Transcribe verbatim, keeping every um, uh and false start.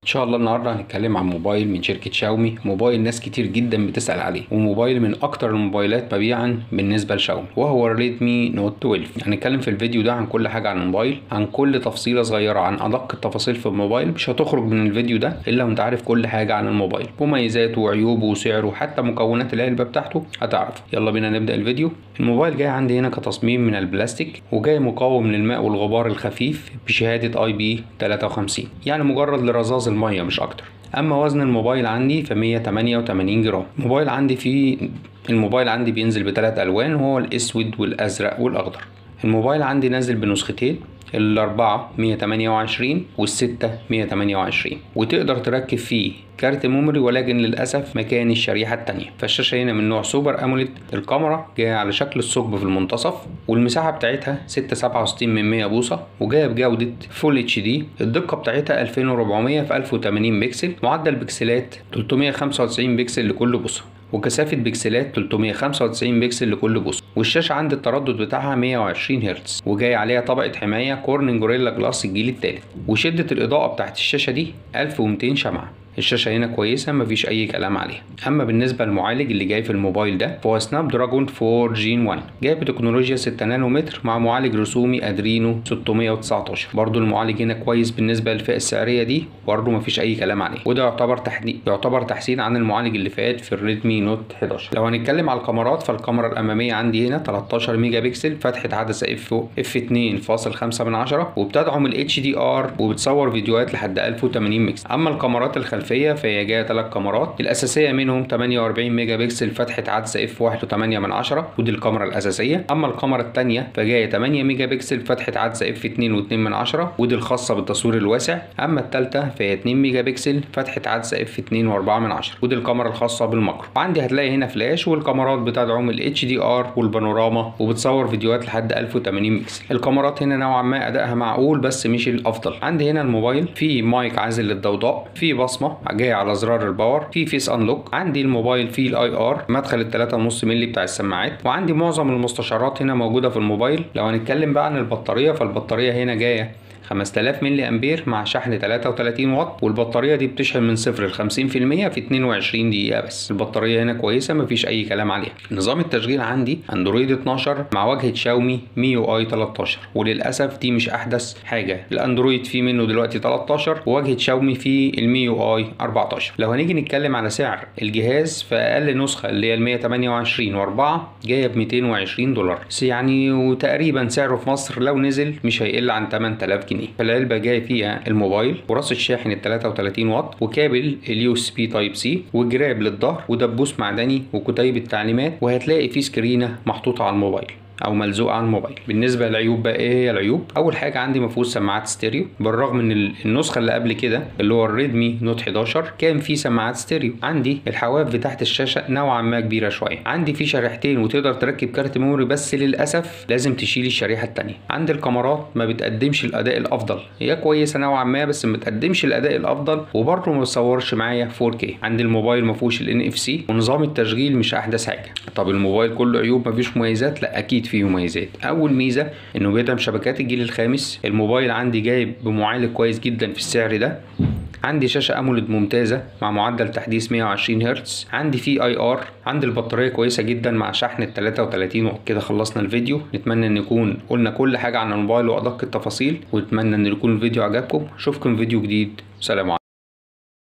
ان شاء الله النهارده هنتكلم عن موبايل من شركه شاومي، موبايل ناس كتير جدا بتسال عليه، وموبايل من اكتر الموبايلات مبيعا بالنسبه لشاومي، وهو الريدمي نوت اتناشر. هنتكلم في الفيديو ده عن كل حاجه عن الموبايل، عن كل تفصيله صغيره، عن ادق التفاصيل في الموبايل. مش هتخرج من الفيديو ده الا وانت عارف كل حاجه عن الموبايل، مميزاته وعيوبه وسعره، وحتى مكونات العلبه بتاعته هتعرف. يلا بينا نبدا الفيديو. الموبايل جاي عندي هنا كتصميم من البلاستيك، وجاي مقاوم للماء والغبار الخفيف بشهاده اي بي تلاتة وخمسين، يعني مجرد لرذاذ الميه مش اكتر. اما وزن الموبايل عندي ف مية وتمانية وتمانين جرام. الموبايل عندي فيه الموبايل عندي بينزل بثلاث الوان، وهو الاسود والازرق والاخضر. الموبايل عندي نازل بنسختين، الأربعة مية وتمانية وعشرين والستة مية وتمانية وعشرين، وتقدر تركب فيه كارت ميموري، ولكن للأسف مكان الشريحة التانية. فالشاشة هنا من نوع سوبر أموليد، الكاميرا جاية على شكل الثقب في المنتصف، والمساحة بتاعتها ستة سبعة وستين من مية بوصة، وجاية بجودة فول اتش دي. الدقة بتاعتها ألفين وأربعمية في ألف وتمانين بكسل، معدل بكسلات تلتمية وخمسة وتسعين بكسل لكل بوصة، وكثافة بكسلات تلتمية وخمسة وتسعين بكسل لكل بوصة. والشاشة عند التردد بتاعها مية وعشرين هرتز، وجاي عليها طبقة حماية كورنينج جوريلا جلاس الجيل الثالث. وشدة الإضاءة بتاعت الشاشة دي ألف ومتين شمعة. الشاشة هنا كويسة، مفيش أي كلام عليها. أما بالنسبة للمعالج اللي جاي في الموبايل ده، فهو سناب دراجون فور جين واحد، جاي بتكنولوجيا ستة نانومتر مع معالج رسومي أدرينو ستمية وتسعتاشر. برضو المعالج هنا كويس بالنسبة للفئة السعرية دي، برضو مفيش أي كلام عليه، وده يعتبر تحديث يعتبر تحسين عن المعالج اللي فات في الريدمي نوت حداشر. لو هنتكلم على الكاميرات، فالكاميرا الأمامية عندي هنا تلتاشر ميجا بكسل، فتحة عدسة اف اف اتنين فاصل خمسة من عشرة، وبتدعم ال اتش دي ار، وبتصور فيديوهات لحد ألف وتمانين مكس. أما الكاميرات الخلفية فهي جايه ثلاث كاميرات، الاساسيه منهم تمانية وأربعين ميجا بكسل، فتحه عدسه اف واحد وتمانية من عشرة، ودي الكاميرا الاساسيه. اما الكاميرا الثانيه فجايه تمانية ميجا بكسل، فتحه عدسه اف اتنين واتنين من عشرة، ودي الخاصه بالتصوير الواسع. اما الثالثه فهي اتنين ميجا بكسل، فتحه عدسه اف اتنين وأربعة من عشرة، ودي الكاميرا الخاصه بالماكرو. وعندي هتلاقي هنا فلاش، والكاميرات بتدعم ال اتش دي ار والبانوراما، وبتصور فيديوهات لحد ألف وتمانين بكسل. الكاميرات هنا نوعا ما ادائها معقول، بس مش الافضل. عندي هنا الموبايل فيه مايك عازل للضوضاء، فيه بصمه جايه على زرار الباور، في فيس انلوك. عندي الموبايل فيه الاي ار، مدخل ال تلاتة ونص مللي بتاع السماعات. وعندي معظم المستشعرات هنا موجوده في الموبايل. لو هنتكلم بقى عن البطاريه، فالبطاريه هنا جايه خمسة آلاف ملي امبير مع شحن تلاتة وتلاتين واط، والبطاريه دي بتشحن من صفر ل خمسين في المية في اتنين وعشرين دقيقه بس. البطاريه هنا كويسه، مفيش اي كلام عليها. نظام التشغيل عندي اندرويد اتناشر مع واجهه شاومي مي يو اي تلتاشر، وللاسف دي مش احدث حاجه. الاندرويد فيه منه دلوقتي تلتاشر، وواجهه شاومي فيه المي يو اي أربعتاشر. لو هنيجي نتكلم على سعر الجهاز، فاقل نسخه اللي هي ال مية وتمانية وعشرين وأربعة جايه ب ميتين وعشرين دولار يعني، وتقريبا سعره في مصر لو نزل مش هيقل عن تمن تلاف جنيه. فالعلبه جاي فيها الموبايل، وراس الشاحن ال تلاتة وتلاتين واط، وكابل اليو اس بي تايب سي، وجراب للظهر، ودبوس معدني، وكتيب التعليمات. وهتلاقي فيه سكرينه محطوطه على الموبايل او ملزوقه على الموبايل. بالنسبه للعيوب بقى، ايه هي العيوب؟ اول حاجه عندي مفيهوش سماعات ستيريو، بالرغم ان النسخه اللي قبل كده اللي هو الريدمي نوت حداشر كان فيه سماعات ستيريو. عندي الحواف بتاعت الشاشه نوعا ما كبيره شويه. عندي فيه شريحتين وتقدر تركب كارت ميموري، بس للاسف لازم تشيل الشريحه الثانيه. عندي الكاميرات ما بتقدمش الاداء الافضل، هي كويسه نوعا ما بس ما بتقدمش الاداء الافضل، وبرضه ما بتصورش معايا فور كي. عندي الموبايل ما فيهوش الان اف سي، ونظام التشغيل مش احدث حاجه. طب الموبايل كله عيوب مفيش مميزات؟ لا، اكيد فيه مميزات. اول ميزه انه بيدعم شبكات الجيل الخامس. الموبايل عندي جايب بمعالج كويس جدا في السعر ده. عندي شاشه اموليد ممتازه مع معدل تحديث مية وعشرين هرتز. عندي فيه اي ار. عندي البطاريه كويسه جدا مع شحن ال تلاتة وتلاتين واط. كده خلصنا الفيديو. نتمنى ان نكون قلنا كل حاجه عن الموبايل وادق التفاصيل، ونتمنى ان يكون الفيديو عجبكم. اشوفكم فيديو جديد. سلام عليكم.